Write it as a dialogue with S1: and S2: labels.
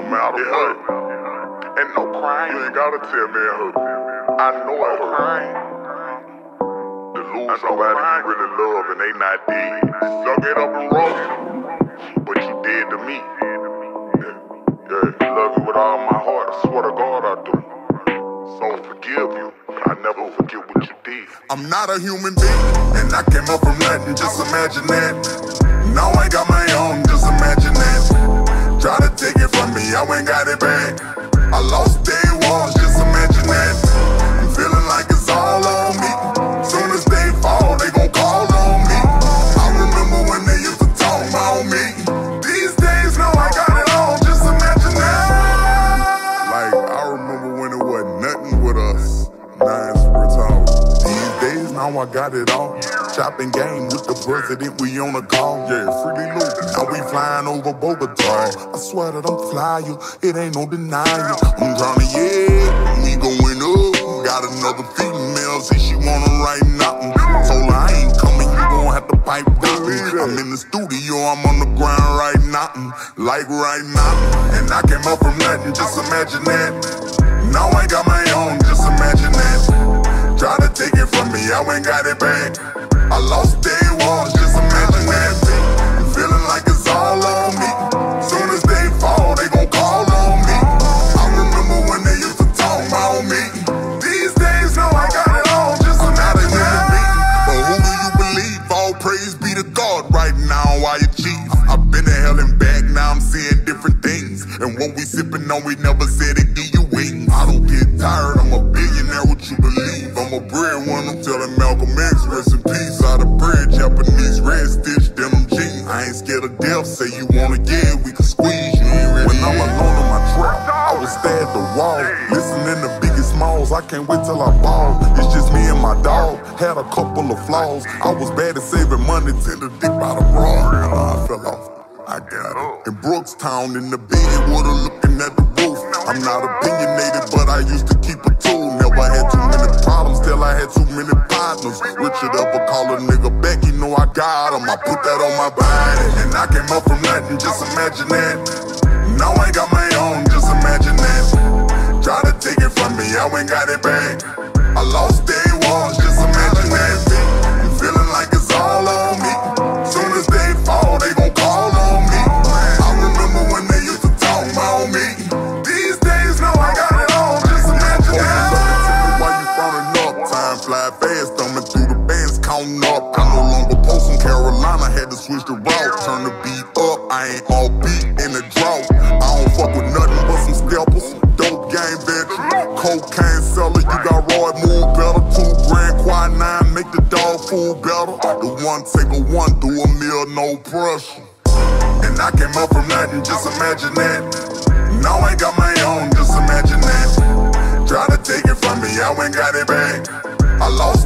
S1: matter what. And no crying. You ain't gotta tell me it hurt. I know it hurt. To lose somebody you really love and they not dead. Suck it up and roll. But you did to me. Yeah, love you with all my heart. I swear to God I do. So I forgive you. I never forget what you did.
S2: I'm not a human being, and I came up from nothing. Just imagine that. Now I got my own. Just imagine that. Try to take it from me, I ain't got it back. I lost day one. Just imagine that. I'm feeling like it's all on me. Soon as they fall, they gon' call on me. I remember when they used to talk about me. These days, now I got it all. Just imagine that. Like, I remember when it wasn't nothing with us. Now it's return. These days, now I got it all. Chopping game with the president, we on a call. Yeah, freely loot. Now we flying over Bogota. I swear that I'm flyer, it ain't no denying. I'm drowning, yeah, we going up. Got another female, say she wanna write nothing. Told her I ain't coming, you gon' have to pipe down. I'm in the studio, I'm on the ground right nothing. Like right now. And I came up from nothing, just imagine that. Now I got my own, just imagine that. Try to take it from me, I ain't got it back. I lost day one, just imagine that. I'm feeling like it's all on me. Soon as they fall, they gon' call on me. I remember when they used to talk about me. These days, now I got it all, just imagine that. But who do you believe? All praise be to God. Right now I achieve. I've been to hell and back, now I'm seeing different things. And what we sippin' on, we never said it give you wings. I don't get tired, I'm a billionaire, what you believe? I'm a breadwinner, I'm telling Malcolm X, rest in peace. Out of bread, Japanese red stitch denim jeans. I ain't scared of death, say you wanna get, we can squeeze you. Ain't ready. When I'm alone in my trap, I will stare at the wall, listening to Biggie Smalls. I can't wait till I ball. It's just me and my dog. Had a couple of flaws. I was bad at saving money till the dick by the bra. I fell off. I got it. In Brookstown, in the bed, water looking at the roof. I'm not opinionated, but I used to keep a tool. Never had too many problems, till I had too many partners. Richard ever call a nigga back, you know I got him. I put that on my body, and I came up from nothing, just imagine that. Now I got my own, just imagine that. Try to take it from me, I ain't got it back. I lost day one, just imagine that. I'm feeling like it's all on me. Soon as they fall, they gon' call on me. I remember when they used to talk about me. These days, now I got it all, just imagine that. Why you frowning up? Time fly fast, thumbing through the bands, counting up. I no longer post in Carolina, had to switch the route. Turn the beat up, I ain't all beat in the drought. I don't fuck with nothing but some scalpers. Dope game veteran, cocaine seller, you got Roy, move better. 2 grand, quad 9, make the dog food better. The one take a one, do a meal, no pressure. And I came up from nothing, just imagine that. Now I got my own, just imagine that. Try to take it from me, I ain't got it back. I lost